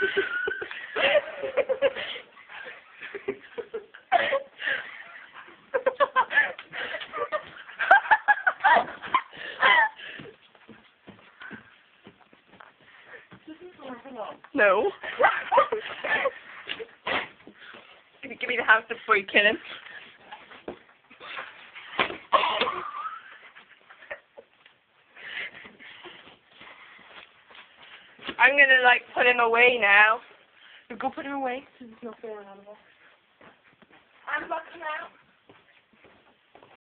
No. Give me the hamster before you kill him. I'm gonna like put him away now. Go put him away. There's no fear animal. I'm looking out.